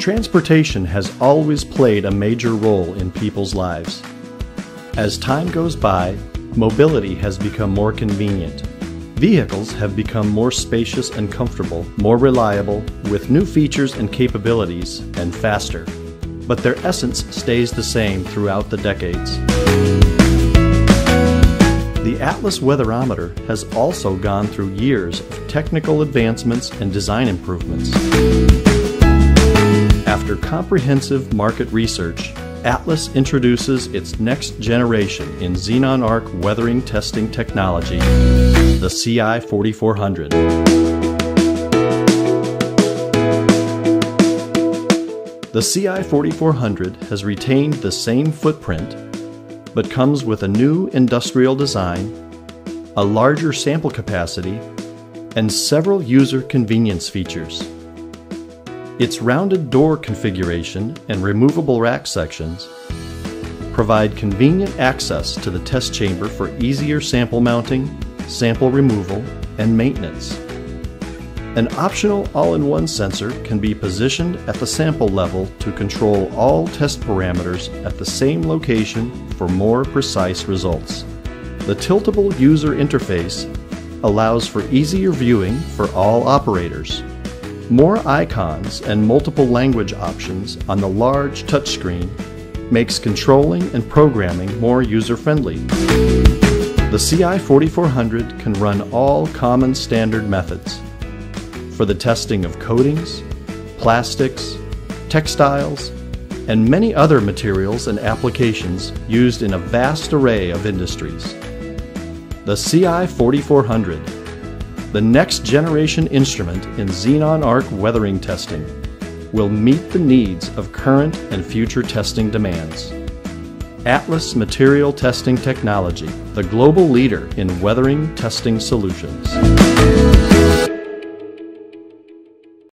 Transportation has always played a major role in people's lives. As time goes by, mobility has become more convenient. Vehicles have become more spacious and comfortable, more reliable, with new features and capabilities, and faster. But their essence stays the same throughout the decades. The Atlas Weather-Ometer has also gone through years of technical advancements and design improvements. After comprehensive market research, Atlas introduces its next generation in xenon arc weathering testing technology, the Ci4400. The Ci4400 has retained the same footprint, but comes with a new industrial design, a larger sample capacity, and several user convenience features. Its rounded door configuration and removable rack sections provide convenient access to the test chamber for easier sample mounting, sample removal, and maintenance. An optional all-in-one sensor can be positioned at the sample level to control all test parameters at the same location for more precise results. The tiltable user interface allows for easier viewing for all operators. More icons and multiple language options on the large touchscreen makes controlling and programming more user-friendly. The Ci4400 can run all common standard methods for the testing of coatings, plastics, textiles, and many other materials and applications used in a vast array of industries. The Ci4400, the next generation instrument in xenon arc weathering testing, will meet the needs of current and future testing demands. Atlas Material Testing Technology, the global leader in weathering testing solutions.